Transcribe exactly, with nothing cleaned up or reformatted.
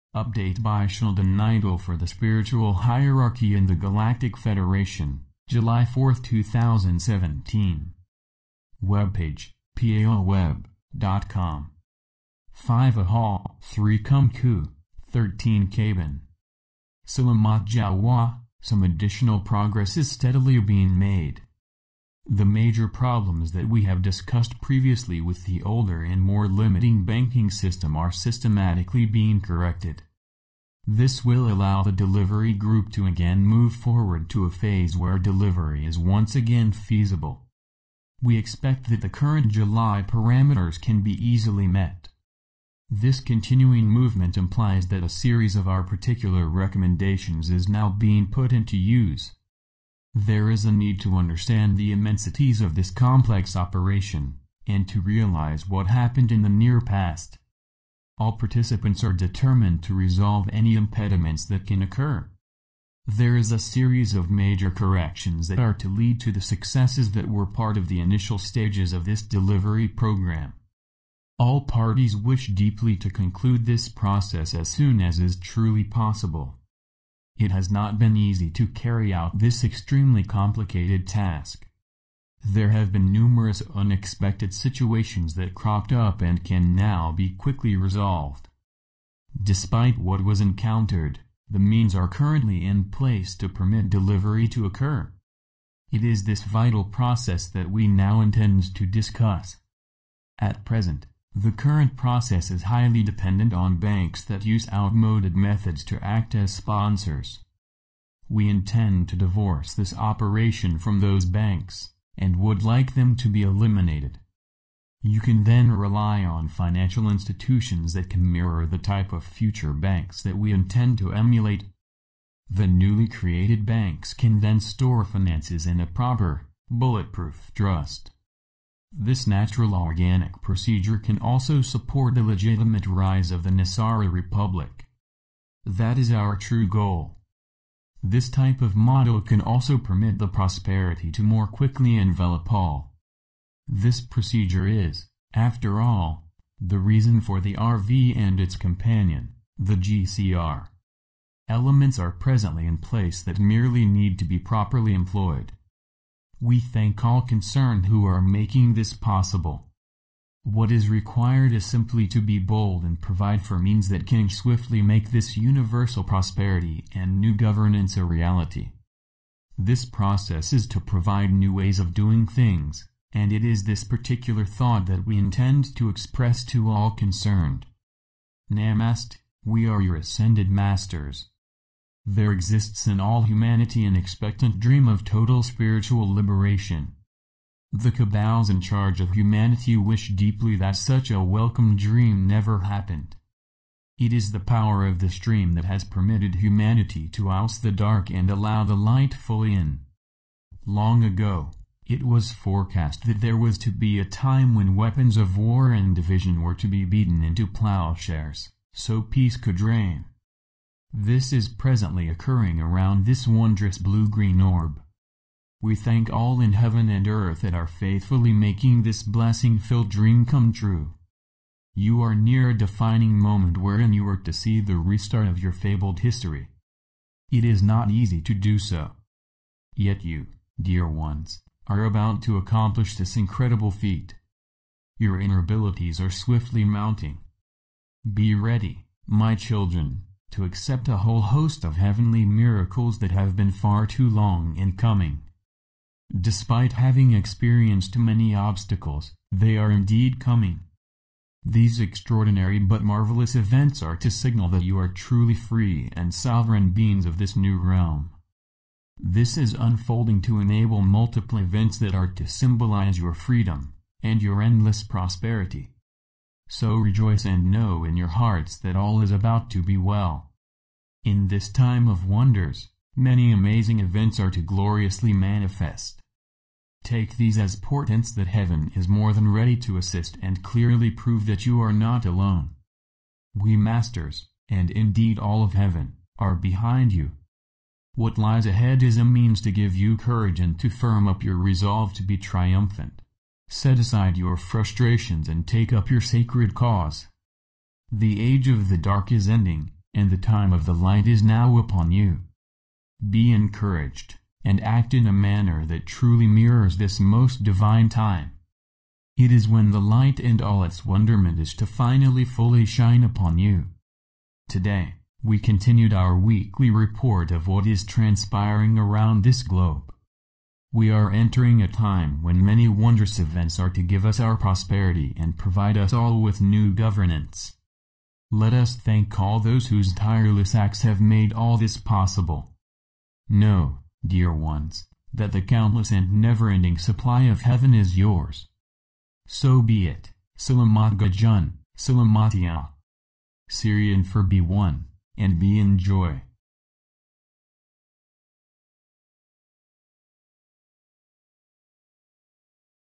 Update by Sheldon Neidl for the Spiritual Hierarchy in the Galactic Federation, July fourth two thousand seventeen. Webpage, P A O web dot com. five Ahal, three Kumku, thirteen Kaban. Salamat Jawa, some additional progress is steadily being made. The major problems that we have discussed previously with the older and more limiting banking system are systematically being corrected. This will allow the delivery group to again move forward to a phase where delivery is once again feasible. We expect that the current July parameters can be easily met. This continuing movement implies that a series of our particular recommendations is now being put into use. There is a need to understand the immensities of this complex operation, and to realize what happened in the near past. All participants are determined to resolve any impediments that can occur. There is a series of major corrections that are to lead to the successes that were part of the initial stages of this delivery program. All parties wish deeply to conclude this process as soon as is truly possible. It has not been easy to carry out this extremely complicated task. There have been numerous unexpected situations that cropped up and can now be quickly resolved. Despite what was encountered, the means are currently in place to permit delivery to occur. It is this vital process that we now intend to discuss. At present, the current process is highly dependent on banks that use outmoded methods to act as sponsors. We intend to divorce this operation from those banks, and would like them to be eliminated. You can then rely on financial institutions that can mirror the type of future banks that we intend to emulate. The newly created banks can then store finances in a proper, bulletproof trust. This natural organic procedure can also support the legitimate rise of the Nasara Republic. That is our true goal. This type of model can also permit the prosperity to more quickly envelop all. This procedure is, after all, the reason for the R V and its companion, the G C R. Elements are presently in place that merely need to be properly employed. We thank all concerned who are making this possible. What is required is simply to be bold and provide for means that can swiftly make this universal prosperity and new governance a reality. This process is to provide new ways of doing things, and it is this particular thought that we intend to express to all concerned. Namaste, we are your ascended masters. There exists in all humanity an expectant dream of total spiritual liberation. The cabals in charge of humanity wish deeply that such a welcome dream never happened. It is the power of this dream that has permitted humanity to oust the dark and allow the light fully in. Long ago, it was forecast that there was to be a time when weapons of war and division were to be beaten into plowshares, so peace could reign. This is presently occurring around this wondrous blue-green orb. We thank all in heaven and earth that are faithfully making this blessing-filled dream come true. You are near a defining moment wherein you are to see the restart of your fabled history. It is not easy to do so. Yet you, dear ones, are about to accomplish this incredible feat. Your inner abilities are swiftly mounting. Be ready, my children, to accept a whole host of heavenly miracles that have been far too long in coming. Despite having experienced many obstacles, they are indeed coming. These extraordinary but marvelous events are to signal that you are truly free and sovereign beings of this new realm. This is unfolding to enable multiple events that are to symbolize your freedom and your endless prosperity. So rejoice and know in your hearts that all is about to be well. In this time of wonders, many amazing events are to gloriously manifest. Take these as portents that heaven is more than ready to assist and clearly prove that you are not alone. We masters, and indeed all of heaven, are behind you. What lies ahead is a means to give you courage and to firm up your resolve to be triumphant. Set aside your frustrations and take up your sacred cause. The age of the dark is ending, and the time of the light is now upon you. Be encouraged, and act in a manner that truly mirrors this most divine time. It is when the light and all its wonderment is to finally fully shine upon you. Today, we continued our weekly report of what is transpiring around this globe. We are entering a time when many wondrous events are to give us our prosperity and provide us all with new governance. Let us thank all those whose tireless acts have made all this possible. Know, dear ones, that the countless and never-ending supply of heaven is yours. So be it. Selamat Gajun, Selamat Ya. Syrian for be one, and be in joy.